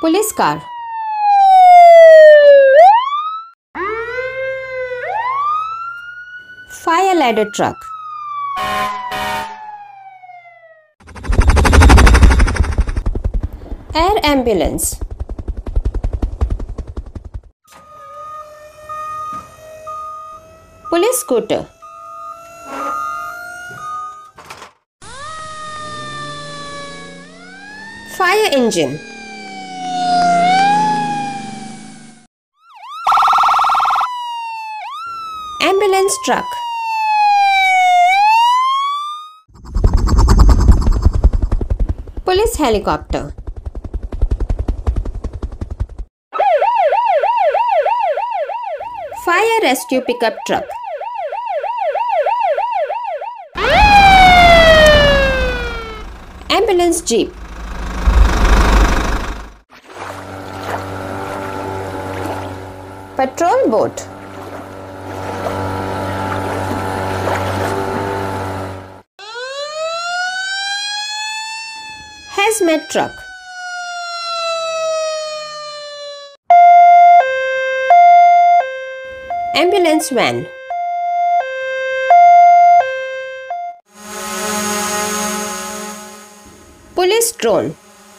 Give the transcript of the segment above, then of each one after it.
Police car. Fire ladder truck. Air ambulance. Police scooter. Fire engine. Ambulance truck. Police helicopter. Fire rescue pickup truck. Ambulance jeep. Patrol boat. Hazmat truck. Ambulance van. Police drone.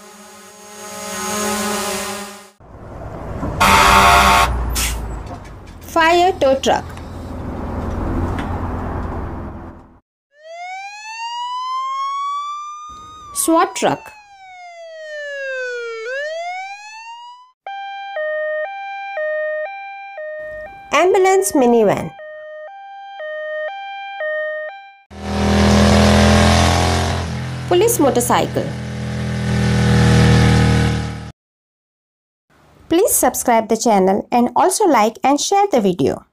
Fire tow truck. SWAT truck. Ambulance minivan. Police motorcycle. Please subscribe the channel and also like and share the video.